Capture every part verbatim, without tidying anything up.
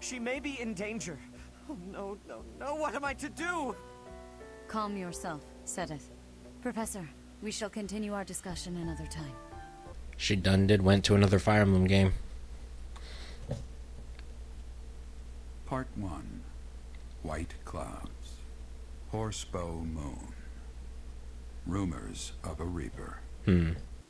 She may be in danger. Oh no, no, no, what am I to do? Calm yourself, Seteth. Professor, we shall continue our discussion another time. She done did went to another Fire Emblem game. Part one. White Clouds. Horsebow Moon. Rumors of a Reaper. Hmm.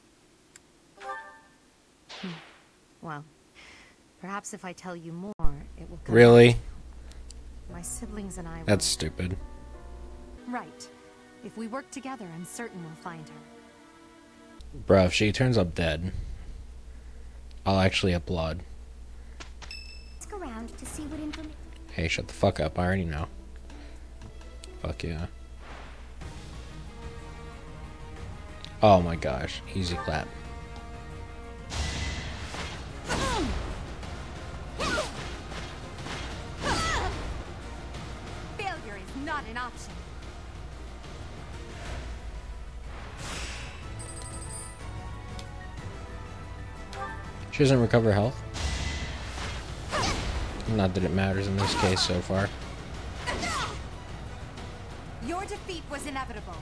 Hmm. Well, perhaps if I tell you more, it will come. Really? My siblings and I will... That's stupid. Right. If we work together, I'm certain we'll find her. Bruh, if she turns up dead, I'll actually applaud. Let's go around to see what information. Hey, shut the fuck up. I already know. Fuck yeah. Oh my gosh. Easy clap. Failure is not an option. She doesn't recover health. Not that it matters in this case so far. Your defeat was inevitable.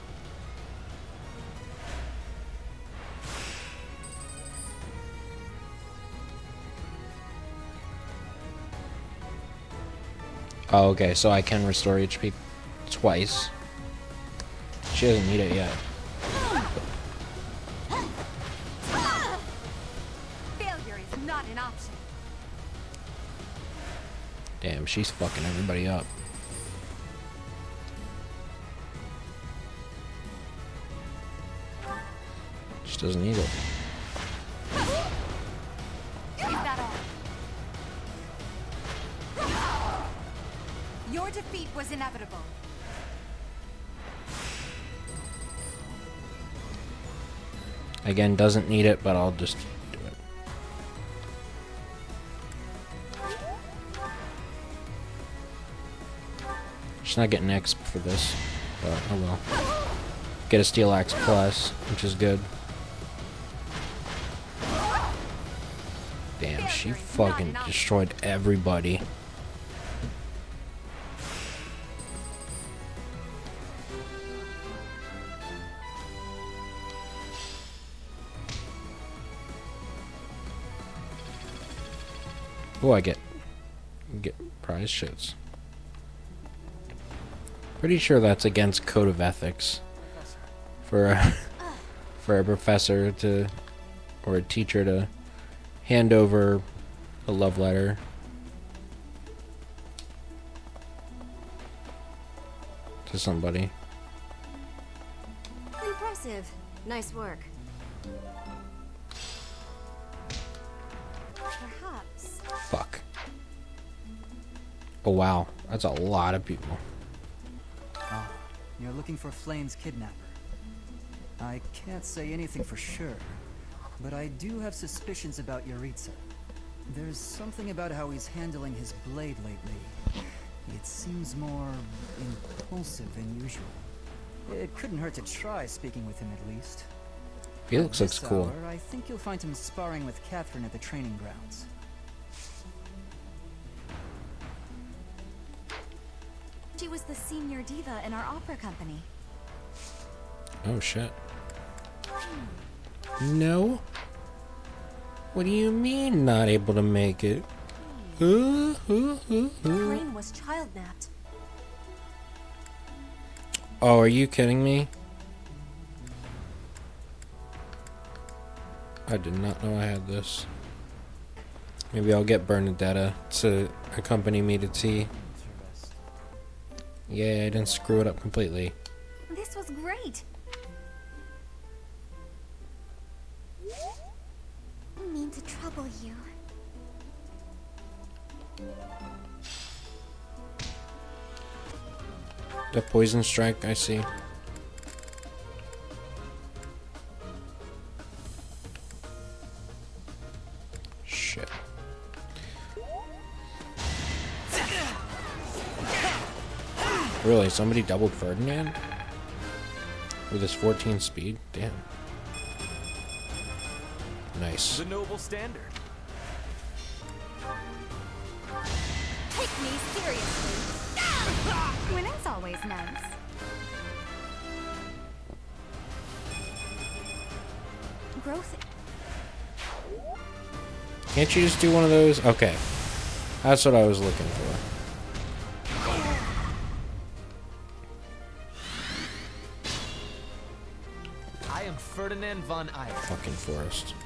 Oh, okay, so I can restore H P twice. She doesn't need it yet. Failure is not an option. Damn, she's fucking everybody up. She doesn't need it. Is that all? Your defeat was inevitable. Again, doesn't need it, but I'll just do it. She's not getting X for this, but oh well. Get a Steel Axe Plus, which is good. Damn, she fucking destroyed everybody. Oh, I get get prize shits. Pretty sure that's against code of ethics for a, for a professor to or a teacher to hand over a love letter to somebody. Impressive. Nice work. Perhaps. Fuck. Oh wow, that's a lot of people. Ah, you're looking for Flame's kidnapper. I can't say anything for sure, but I do have suspicions about Yaritza. There's something about how he's handling his blade lately. It seems more impulsive than usual. It couldn't hurt to try speaking with him at least. Felix looks This cool. hour, I think you'll find him sparring with Catherine at the training grounds. She was the senior diva in our opera company. Oh shit. No? What do you mean not able to make it? Uh, uh, uh, uh. Brain was child napped. Oh, are you kidding me? I did not know I had this. Maybe I'll get Bernadetta to accompany me to tea. Yeah, I didn't screw it up completely. This was great. I mean to trouble you. The poison strike, I see. Shit. Really, somebody doubled Ferdinand? With his fourteen speed? Damn. Nice. The noble standard. growth. Can't you just do one of those? Okay. That's what I was looking for. I am Ferdinand von Eyck. Fucking forest.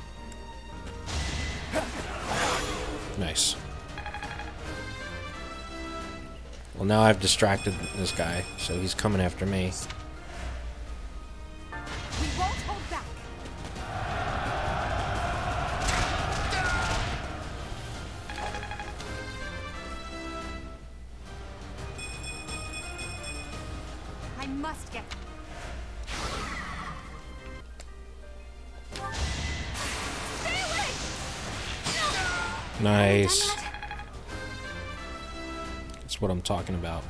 Nice. Well, now I've distracted this guy, so he's coming after me. We won't hold back. I must get. Stay away! Nice. That's what I'm talking about.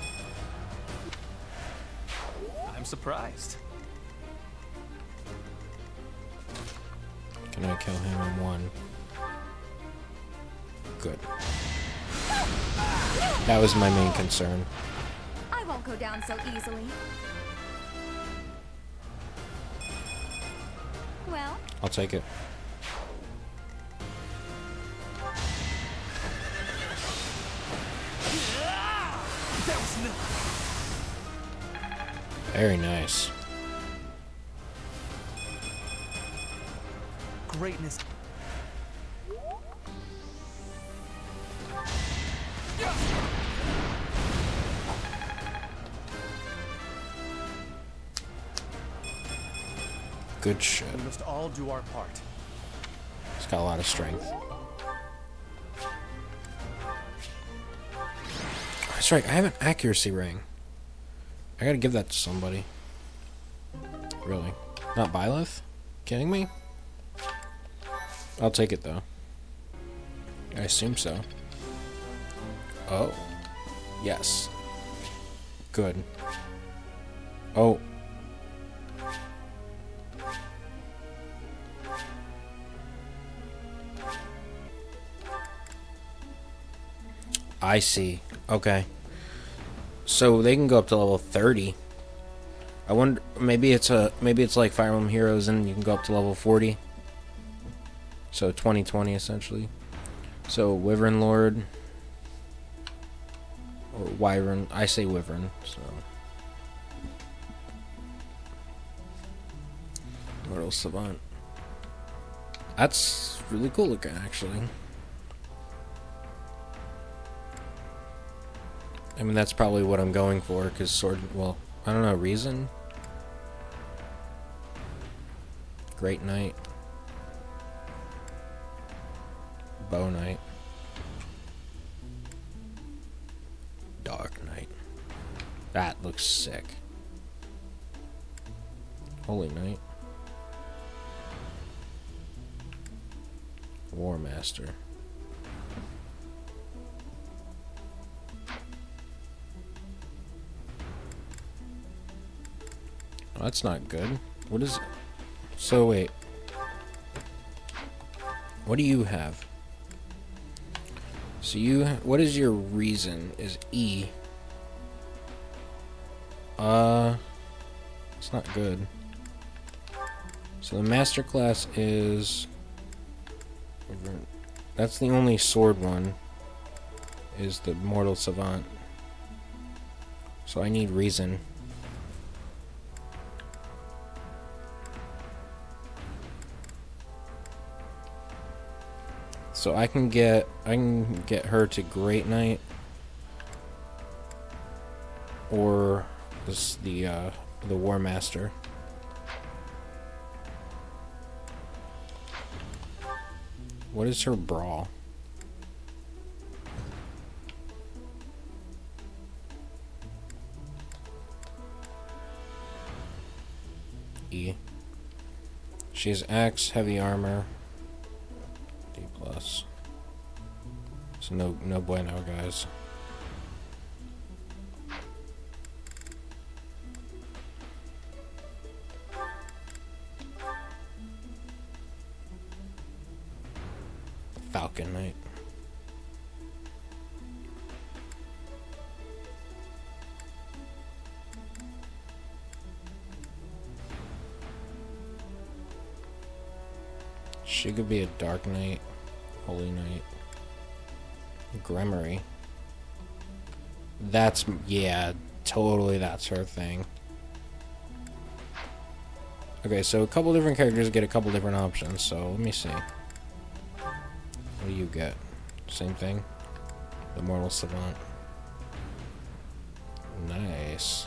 I'm surprised. Can I kill him in one? Good. That was my main concern. I won't go down so easily. Well, I'll take it. That was not. Very nice. Greatness. Good shit. We must all do our part. He's got a lot of strength. That's right, I have an accuracy ring. I gotta give that to somebody. Really? Not Byleth? Kidding me? I'll take it though. I assume so. Oh. Yes. Good. Oh. I see. Okay. So they can go up to level thirty. I wonder, maybe it's a maybe it's like Fire Emblem Heroes and you can go up to level forty. So twenty twenty essentially. So Wyvern Lord or Wyvern, I say Wyvern, so Mortal Savant. That's really cool looking actually. I mean, that's probably what I'm going for, because Sword... Well, I don't know, Reason? Great Knight. Bow Knight. Dark Knight. That looks sick. Holy Knight. War Master. Oh, that's not good. What is... So, wait. What do you have? So you... Ha what is your reason? Is E. Uh... It's not good. So the master class is... That's the only sword one. Is the Mortal Savant. So I need reason. So I can get I can get her to Great Knight, or this the uh, the War Master. What is her brawl? E. She has axe, heavy armor. D plus. So no no bueno, guys. Falcon Knight. She could be a Dark Knight, Holy Knight, Gremory. That's, yeah, totally that's her thing. Okay, so a couple different characters get a couple different options, so let me see. What do you get? Same thing? The Mortal Savant. Nice.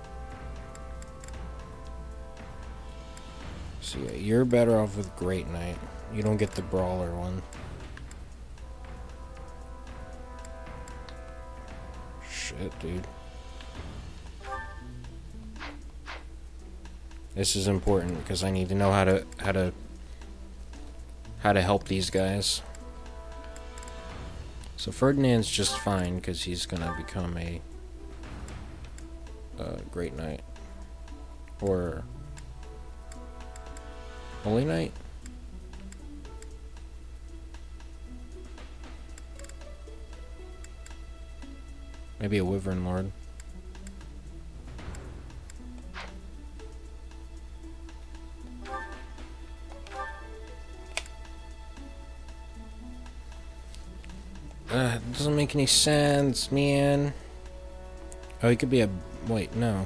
So yeah, you're better off with Great Knight. You don't get the Brawler one. Shit, dude. This is important because I need to know how to how to how to help these guys. So Ferdinand's just fine because he's gonna become a uh, Great Knight or Holy Knight. Maybe a Wyvern Lord. Uh, it doesn't make any sense, man. Oh, he could be a... Wait, no.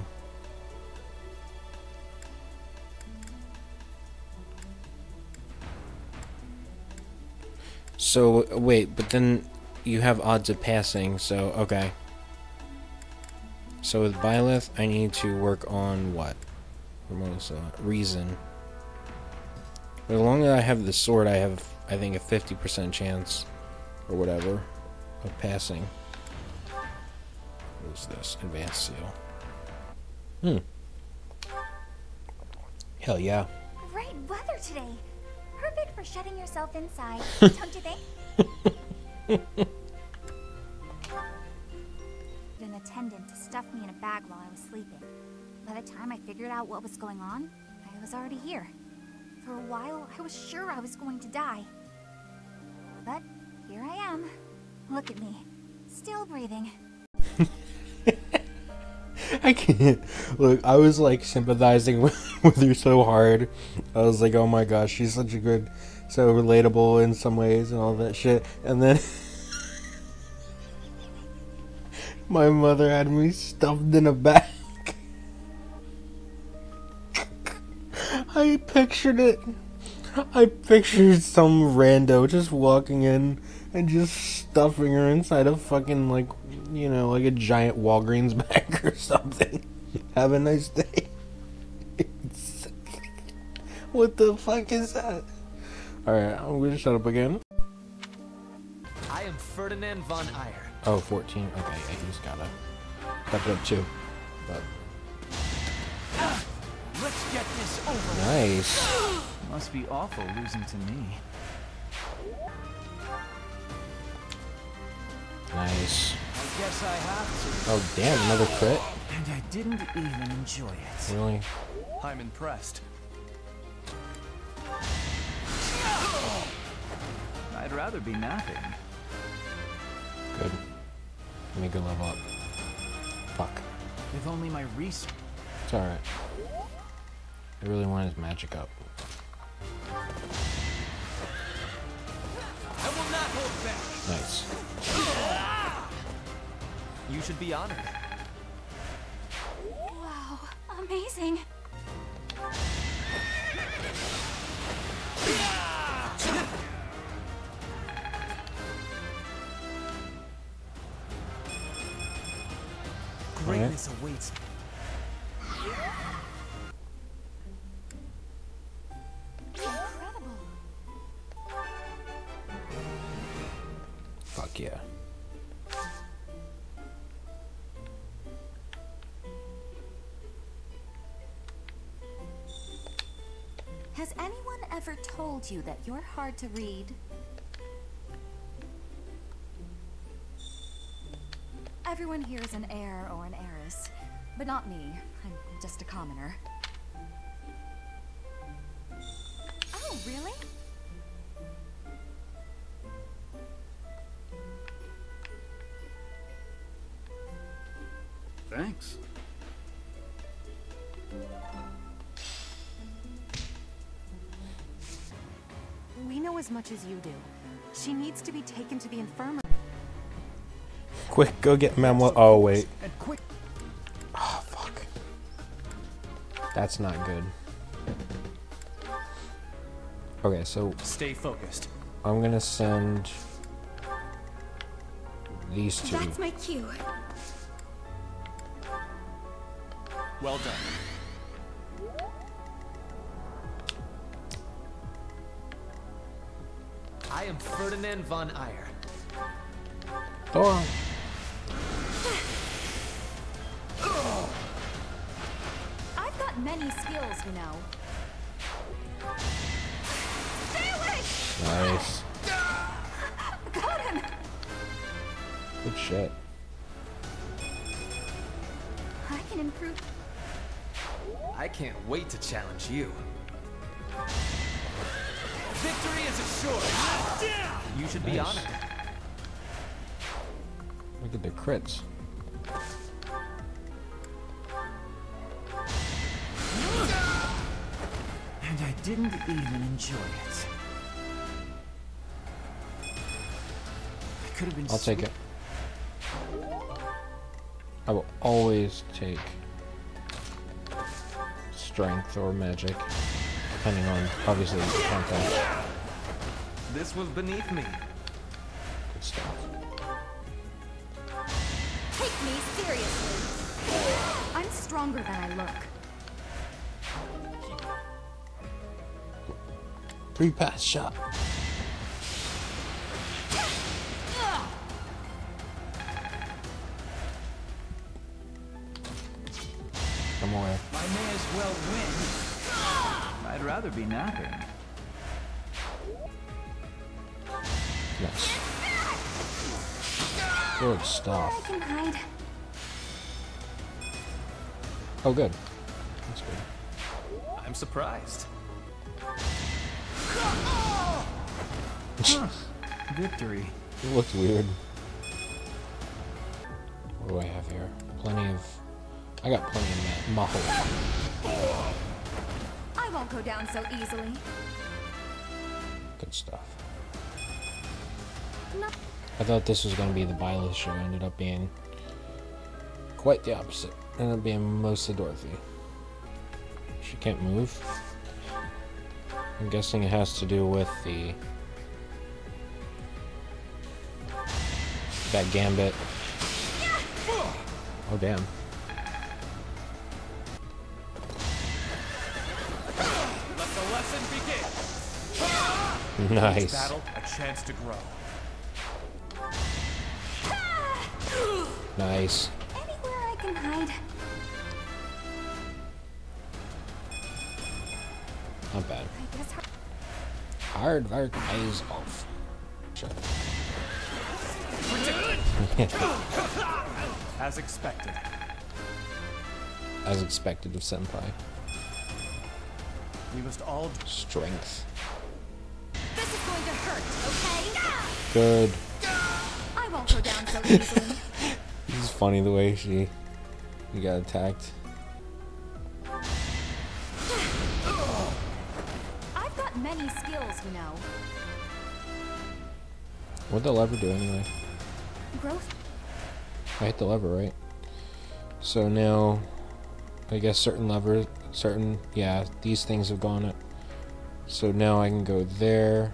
So, wait, but then you have odds of passing, so, okay. So with Byleth, I need to work on what? Reason. But as long as I have the sword, I have, I think, a fifty percent chance, or whatever, of passing. What is this? Advanced seal. Hmm. Hell yeah. Great weather today. Perfect for shutting yourself inside, don't you think? An attendant to stuff me in a bag while I was sleeping. By the time I figured out what was going on, I was already here. For a while, I was sure I was going to die. But here I am. Look at me. Still breathing. I can't. Look, I was like sympathizing with, with her so hard. I was like, oh my gosh, she's such a good, so relatable in some ways and all that shit. And then my mother had me stuffed in a bag. I pictured it. I pictured some rando just walking in and just stuffing her inside a fucking, like, you know, like a giant Walgreens bag or something. Have a nice day. What the fuck is that? Alright, I'm gonna shut up again. I am Ferdinand von Aegir. Oh, fourteen. Okay, yeah, he's gotta step it up too. But Let's get this over. nice. Must be awful losing to me. Nice. I guess I have Oh damn, another crit? And I didn't even enjoy it. Really? to. I'm impressed. I'd rather be napping. Good. Let me go level up. Fuck. If only my research. It's alright. I really want his magic up. I will not hold back. Nice. You should be honored. Wow, amazing. Greatness awaits. Incredible. Fuck yeah. Has anyone ever told you that you're hard to read? Everyone here is an heir or an heiress, but not me. I'm just a commoner. Oh, really? Thanks. We know as much as you do. She needs to be taken to the infirmary. Quick, go get Manuel. Oh, wait. And quick. Oh, fuck. That's not good. Okay, so Stay focused. I'm gonna send these two. That's my cue. Well done. I am Ferdinand von Ayer. Thor. I've got many skills, you know. Stay away! Nice. Got him! Good shit. I can improve. I can't wait to challenge you. Victory is assured. You should be Nice. honored. Look at the crits. And I didn't even enjoy it. I could have been. I'll take it. I will always take strength or magic, depending on, obviously, the content. This was beneath me. Good stuff. Take me seriously. I'm stronger than I look. Three pass shot. Come away. I may as well win. I'd rather be napping. Nice. Good stuff. I can hide. Oh, good. That's good. I'm surprised. Huh. Victory. It looked weird. What do I have here? Plenty of... I got plenty of ma- Mahalo. I won't go down so easily. Good stuff. No. I thought this was going to be the Byleth show. Ended up being quite the opposite. Ended up being mostly Dorothy. She can't move. I'm guessing it has to do with the... that gambit. Oh, damn. Let the lesson begin. Nice. Each battle, a chance to grow. Nice. Anywhere I can hide. Not bad. I guess her Hard work pays off. Sure. As expected. As expected of Senpai. We must all Strength. This is going to hurt, okay? Good. I won't go down so easily. This is funny the way she... You got attacked. I've got many skills, you know. What'd the lever do anyway? growth. I hit the lever, right? So now, I guess certain levers, certain, yeah, these things have gone up. So now I can go there.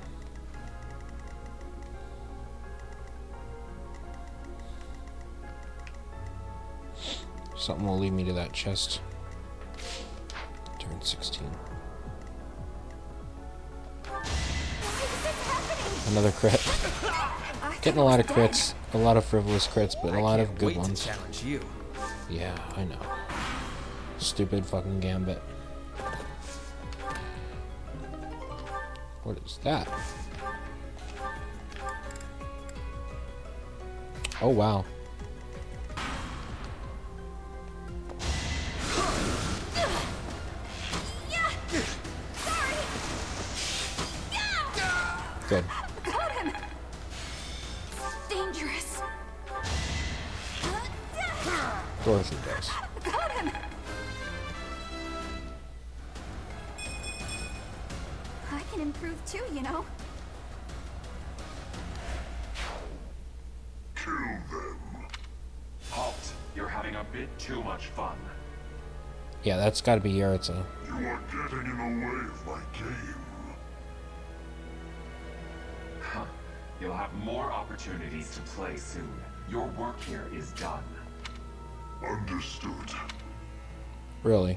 Something will lead me to that chest. Turn sixteen. Another crit. Getting a lot of crits, a lot of frivolous crits, but a lot of good ones. Challenge you. Yeah, I know. Stupid fucking gambit. What is that? Oh wow. Good. Got him. Dangerous. Dorothy does. Got him. I can improve too, you know. having a bit too much fun. Yeah, that's gotta be Yaritza. You are getting in the way of my game. Huh. You'll have more opportunities to play soon. Your work here is done. Understood. Really?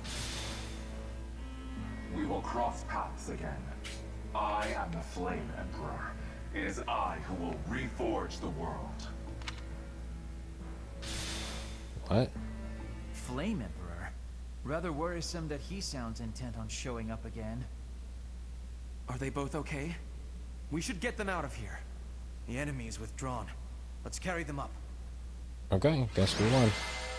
We will cross paths again. I am the Flame Emperor. It is I who will reforge the world. What? Flame Emperor? Rather worrisome that he sounds intent on showing up again. Are they both okay? We should get them out of here. The enemy is withdrawn. Let's carry them up. Okay, guess we won.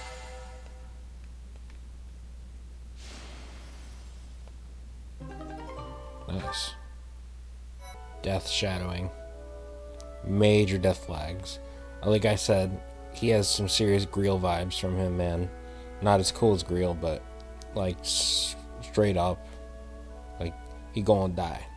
Nice. Death shadowing. Major death flags. Like I said, he has some serious Greel vibes from him, man. Not as cool as Greel, but like s straight up, like he gonna die.